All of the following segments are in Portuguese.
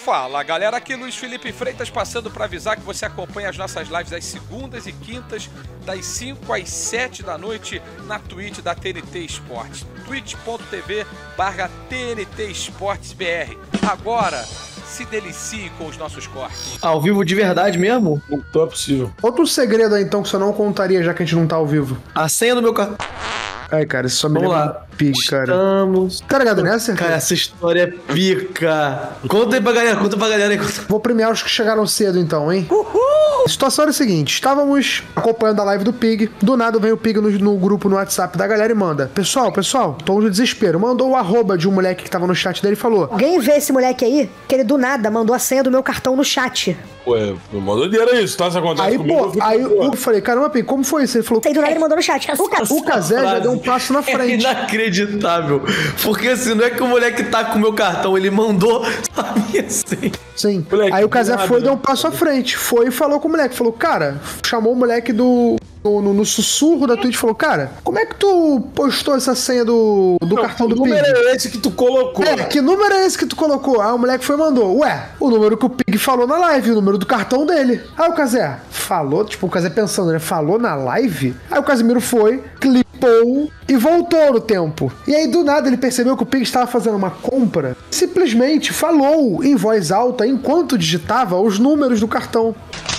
Fala, galera, aqui Luiz Felipe Freitas passando para avisar que você acompanha as nossas lives às segundas e quintas, das 5 às 7 da noite, na Twitch da TNT Esportes, twitch.tv/TNT Esportes BR. Agora, se delicie com os nossos cortes. Ao vivo de verdade mesmo? Não é possível. Outro segredo aí, então, que você não contaria, já que a gente não tá ao vivo. A senha do meu cartão. Ai, cara, isso só me lembra Pig, cara. Estamos... Tá ligado nessa? Cara, essa história é pica. Conta aí pra galera, aí. Vou premiar os que chegaram cedo, então, hein? Uhul! A situação era a seguinte, estávamos acompanhando a live do Pig, do nada vem o Pig no grupo no WhatsApp da galera e manda: Pessoal, tom de desespero. Mandou o arroba de um moleque que tava no chat dele e falou: Alguém vê esse moleque aí? Que ele do nada mandou a senha do meu cartão no chat. Ué, não mandou dinheiro isso, tá? Se acontece aí, comigo, aí eu falei: Caramba, Pig, como foi isso? Ele falou: Aí do nada ele mandou no chat. O Cazé já deu um passo na frente. É inacreditável. Porque assim, não é que o moleque tá com o meu cartão, ele mandou a minha senha. Sim. Moleque, aí o Cazé foi e deu um né? passo à frente. Foi e falou com o moleque. Falou: Cara, chamou o moleque no sussurro da Twitch, falou: Cara, como é que tu postou essa senha do cartão do Pig? Que número é esse que tu colocou? Que número é esse que tu colocou? Aí o moleque foi e mandou: Ué, o número que o Pig falou na live, o número do cartão dele. Aí o Cazé falou, tipo, o Cazé pensando, né? Falou na live? Aí o Casimiro foi, clipou e voltou no tempo. E aí do nada ele percebeu que o Pig estava fazendo uma compra. Simplesmente falou em voz alta enquanto digitava os números do cartão.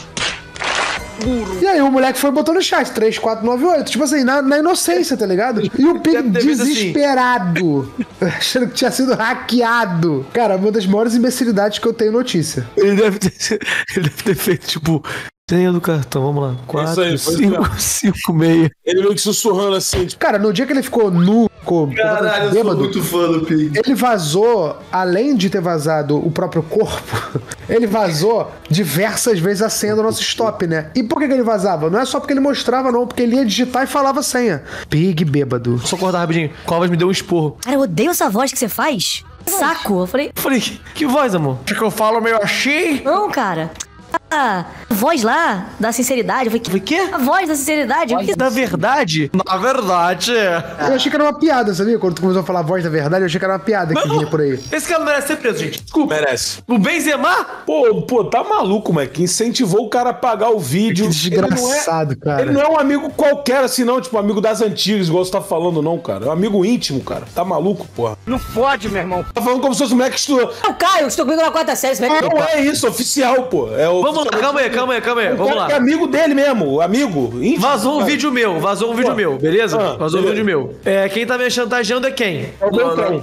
E aí o moleque foi e botou no chat 3498, tipo assim, na inocência, tá ligado? E o Pig desesperado, achando que tinha sido hackeado. Cara, uma das maiores imbecilidades que eu tenho notícia. Ele deve ter feito, tipo, senha do cartão, vamos lá. 4, 5, 5, 6. Ele meio que sussurrando assim, tipo... Cara, no dia que ele ficou nu, caralho, eu sou muito fã do Pig. Ele vazou, além de ter vazado o próprio corpo, ele vazou diversas vezes a senha do nosso stop, né? E por que ele vazava? Não é só porque ele mostrava, não, porque ele ia digitar e falava a senha. Pig bêbado. Só cortar rapidinho. Covas me deu um esporro. Cara, eu odeio essa voz que você faz. Saco. Eu falei, que voz, amor? Acho que eu falo meio assim? não, cara. A voz lá da sinceridade. Eu falei, quê? A voz da sinceridade. Da verdade? Na verdade. Eu achei que era uma piada, sabia? Quando tu começou a falar a voz da verdade, eu achei que era uma piada que vinha por aí. Esse cara não merece ser preso, gente. Desculpa. Merece. O Benzema? Pô, tá maluco, moleque. Incentivou o cara a pagar o vídeo. Que desgraçado, cara. Ele não é um amigo qualquer assim, não. Tipo, amigo das antigas, igual você tá falando, não, cara. É um amigo íntimo, cara. Tá maluco, porra. Não pode, meu irmão. Tá falando como se fosse um moleque que estudou. Eu caio, estou comigo na quarta série. Não é isso, oficial, pô. É Vamos lá, calma aí. Vamos lá. É amigo dele mesmo, amigo. Íntimo, Vazou um vídeo meu, beleza? Vazou um beleza. vídeo meu. Quem tá me chantageando é quem? É o Beltrão.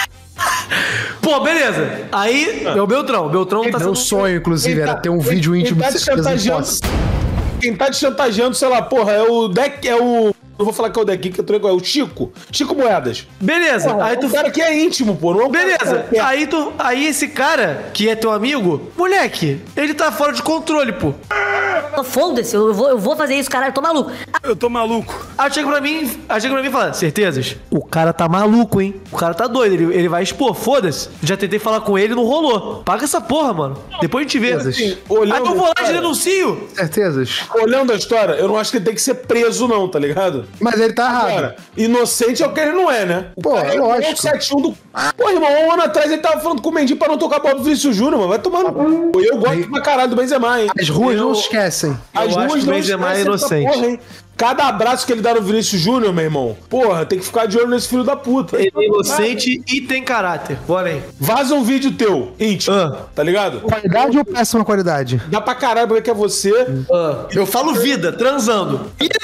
Pô, beleza. Aí, é o Beltrão. Beltrão tá Meu sendo... sonho, inclusive, era ter um vídeo íntimo tá de te certeza em chantageando. posse. Quem tá te chantageando, sei lá, porra, é o Deck, não vou falar que é o Deck, que eu tô igual, é o Chico Moedas. Beleza, Porra, aí tu... o cara que é íntimo, pô, não é um Beleza, cara que é... aí esse cara, que é teu amigo, moleque, ele tá fora de controle, pô. Foda-se, eu vou fazer isso, caralho, eu tô maluco. Eu tô maluco. Aí chega pra mim e fala: certezas? O cara tá maluco, hein? O cara tá doido, ele vai expor, foda-se. Já tentei falar com ele, não rolou. Paga essa porra, mano. Depois a gente vê. Certezas. Aí eu vou lá e denuncio. Certezas. Olhando a história, eu não acho que ele tem que ser preso, não, tá ligado? Mas ele tá errado. Cara, inocente é o que ele não é, né? Pô, cara, lógico. É o 71 do... Pô, irmão, um ano atrás ele tava falando com o Mendy pra não tocar bola do Vinícius Júnior, mano. Vai tomar no cu. Eu gosto pra caralho do Benzema, hein? As ruas não se esquecem. Eu acho que o Benzema é inocente. Porra, hein? Cada abraço que ele dá no Vinícius Júnior, meu irmão, porra, tem que ficar de olho nesse filho da puta. Ele é inocente e tem caráter. Bora aí. Vaza um vídeo teu, íntimo, tá ligado? Qualidade ou péssima qualidade? Dá pra caralho porque é você. Eu falo vida, transando.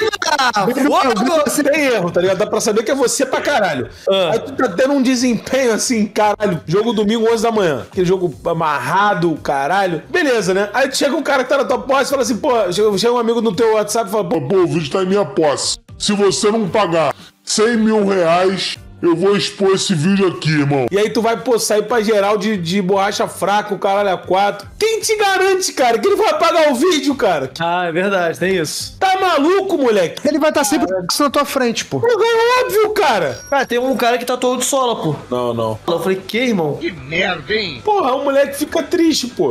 Você tem erro, tá ligado? Dá pra saber que é você pra caralho. Aí tu tá tendo um desempenho assim, caralho. Jogo domingo, 11 da manhã. Aquele jogo amarrado, caralho. Beleza, né? Aí chega um cara que tá na tua posse e fala assim, pô, chega um amigo no teu WhatsApp e fala, pô, Pô, o vídeo tá em minha posse. Se você não pagar 100 mil reais, eu vou expor esse vídeo aqui, irmão. e aí tu vai, pô, sair pra geral de borracha fraca, o caralho a 4. Quem te garante, cara, que ele vai apagar o vídeo, cara? Ah, é verdade, tem isso. Tá maluco, moleque? Ele vai estar sempre na tua frente, pô. É óbvio, cara. Cara, tem um cara que tatuou de sola, pô. Não. Eu falei, que, irmão? Porra, o moleque fica triste, pô.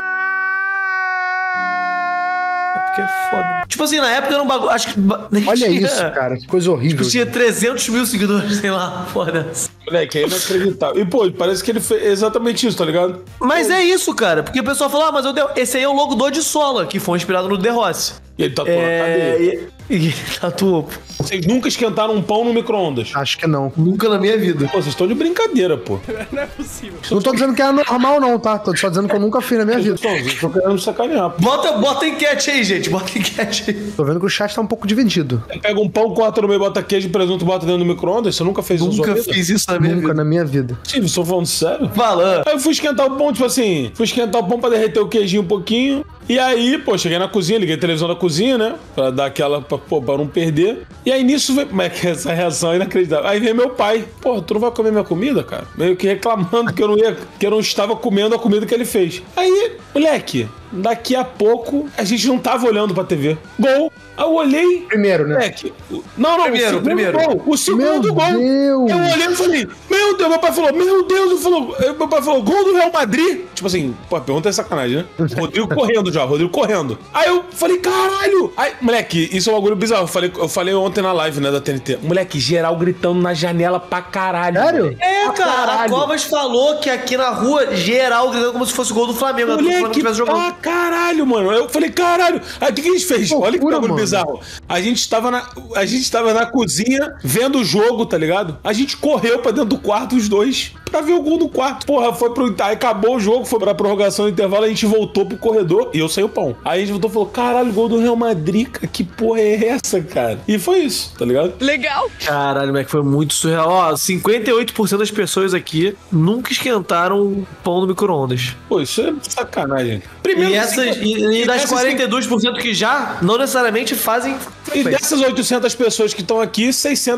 Porque é foda. Tipo assim, na época era um bagulho. Acho que. Olha isso, cara. Que coisa horrível. Tipo, tinha 300 mil seguidores, sei lá, foda. O Moleque, é inacreditável. E, pô, parece que ele fez exatamente isso, tá ligado? Mas é isso, cara. Porque o pessoal falou, mas esse aí é o logo do de Sola, que foi inspirado no The Rossi. E ele tatuou na cadeia. E tatuou. Vocês nunca esquentaram um pão no micro-ondas? Acho que não. Nunca na minha vida. Pô, vocês estão de brincadeira, pô. Não é possível. Não tô dizendo que é normal, não, tá? Tô só dizendo que eu nunca fiz na minha vida. Vocês estão querendo sacanear, pô. Bota enquete aí, gente. Bota enquete aí. Tô vendo que o chat tá um pouco dividido. Você pega um pão, corta no meio, bota queijo e presunto, bota dentro do micro-ondas? Você nunca fez isso na sua Nunca vida? fiz isso na minha Nunca vida. na minha vida. Sim, vocês estão falando sério? Falando. Aí eu fui esquentar o pão, tipo assim, fui esquentar o pão pra derreter o queijinho um pouquinho. E aí, pô, cheguei na cozinha, liguei a televisão da cozinha, né? Pra dar aquela, pra não perder. E aí nisso veio. Como é que essa reação é inacreditável? Aí veio meu pai. Pô, tu não vai comer minha comida, cara? Meio que reclamando que eu não estava comendo a comida que ele fez. Aí, moleque, daqui a pouco a gente não tava olhando pra TV. Gol! Aí eu olhei. Primeiro, né? Moleque. Não, Primeiro. Gol, o segundo Meu gol. Deus. Eu olhei e falei, meu Deus, meu pai falou, meu Deus, meu pai falou, gol do Real Madrid. Tipo assim, pô, a pergunta é sacanagem, né? Rodrigo correndo. Aí eu falei, caralho. Aí, moleque, isso é um bagulho bizarro. Eu falei ontem na live, né, da TNT. Moleque, geral gritando na janela pra caralho. Sério? Moleque. É, cara, caralho. a Covas falou que aqui na rua, geral, gritando como se fosse o gol do Flamengo. Moleque, pra caralho, mano. Eu falei, caralho. Aí o que a gente fez? Loucura, Olha que bagulho mano. bizarro. A gente tava na cozinha vendo o jogo, tá ligado? A gente correu pra dentro do quarto, os dois, pra ver o gol no quarto. Porra, foi pro. Aí acabou o jogo, foi pra prorrogação do intervalo, a gente voltou pro corredor e eu saí o pão. Aí a gente voltou e falou: caralho, gol do Real Madrid, cara. Que porra é essa, cara? E foi isso, tá ligado? Legal. Caralho, moleque, foi muito surreal. Ó, 58% das pessoas aqui nunca esquentaram pão no micro-ondas. Pô, isso é sacanagem. Primeiro, E das 42% que já, não necessariamente fazem. E dessas 800 pessoas que estão aqui,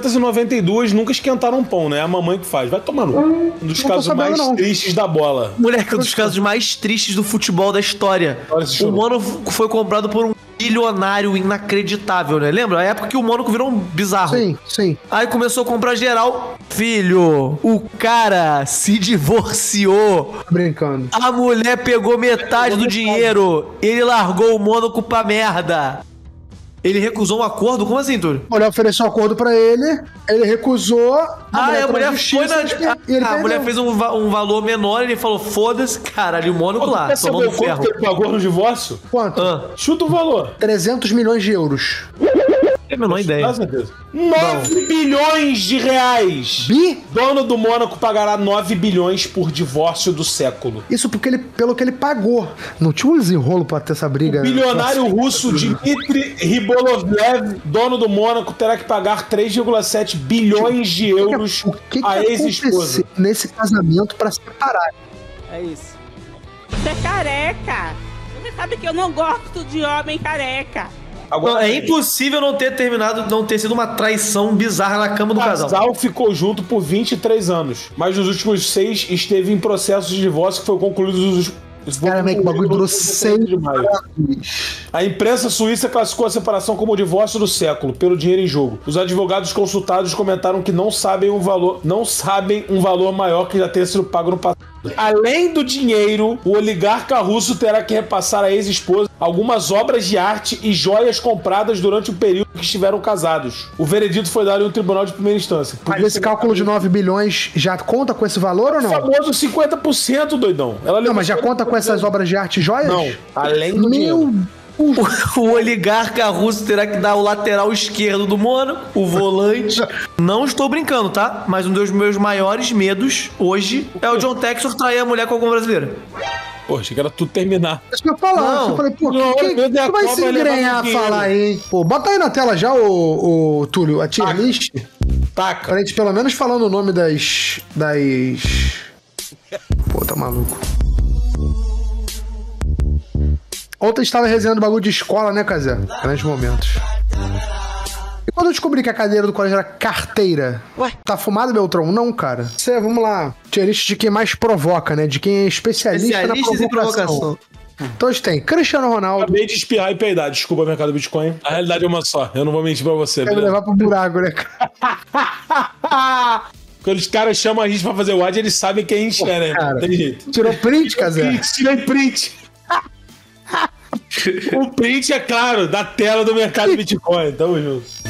692 nunca esquentaram um pão, né? É a mamãe que faz. Vai tomar no. Um dos Não tô casos sabendo, mais não. tristes da bola. Moleque, um dos casos mais tristes do futebol da história. Olha esse O jogo. Mônaco foi comprado por um bilionário inacreditável, né? Lembra? A época que o Mônaco virou um bizarro. Sim, sim. Aí começou a comprar geral. Filho, o cara se divorciou. Brincando. A mulher pegou metade do dinheiro. Ele largou o Mônaco pra merda. Ele recusou um acordo? Como assim, Túlio? A mulher ofereceu um acordo pra ele recusou. A mulher foi na foi na. justiça, e ele A mulher perdeu. fez um valor menor, ele falou: foda-se, caralho, o Mônaco lá, Quer saber tomando o quanto ferro. que ele pagou no divórcio? Quanto? Chuta o valor. 300 milhões de euros. É a menor ideia. Com certeza. 9 bilhões de reais. Bi? Dono do Mônaco pagará 9 bilhões por divórcio do século. Isso porque ele, pelo que ele pagou. Não tinha um desenrolo pra ter essa briga. Bilionário russo Dmitry Ribolovlev, dono do Mônaco, terá que pagar 3,7 bilhões de euros O que à ex-esposa. aconteceu nesse casamento pra separar? É isso. Você é careca. Você sabe que eu não gosto de homem careca. Agora, É impossível não ter sido uma traição bizarra na cama do o casal. casal ficou junto por 23 anos, mas nos últimos 6 esteve em processo de divórcio que foi concluído nos Cara, que o bagulho durou 6 de maio. A imprensa suíça classificou a separação como o divórcio do século, pelo dinheiro em jogo. Os advogados consultados comentaram que não sabem um valor maior que já tenha sido pago no passado. Além do dinheiro, o oligarca russo terá que repassar à ex-esposa algumas obras de arte e joias compradas durante o período que estiveram casados. O veredito foi dado em um tribunal de primeira instância. Mas esse cálculo de 9 bilhões já conta com esse valor ou O não? famoso 50%, doidão. Ela Não, mas já conta com essas obras de arte e joias? Não, além do dinheiro. Meu... O oligarca russo terá que dar o lateral esquerdo do Mônaco, o volante. Não estou brincando, tá? Mas um dos meus maiores medos hoje é o John Textor trair a mulher com alguma brasileira. Pô, achei que era tudo terminar. Isso que eu ia falar. Não. Eu falei, pô, Não, quem meu Deus, vai a se Copa vai engrenhar a levar falar dinheiro. aí, hein? Pô, bota aí na tela já, o Túlio, a tier list. Taca. Pra gente pelo menos falando o nome das... Pô, tá maluco. Ontem a gente tava resenhando bagulho de escola, né, Cazé? Grandes momentos. E quando eu descobri que a cadeira do colégio era carteira? Ué? Tá fumado, Beltrão? Não, cara. Vamos lá. Tier list de quem mais provoca, né? De quem é especialista na Especialistas em provocação. provocação. Então a gente tem Cristiano Ronaldo. Acabei de espirrar e peidar. Desculpa, mercado Bitcoin. A realidade é uma só. Eu não vou mentir pra você. Quer me levar pro buraco, né, cara? Quando os caras chamam a gente pra fazer o ad, eles sabem quem a gente é, né? Cara. Não tem jeito. Tirou print, Cazé? Tirei print. O print, é claro, da tela do mercado Bitcoin. Tamo junto.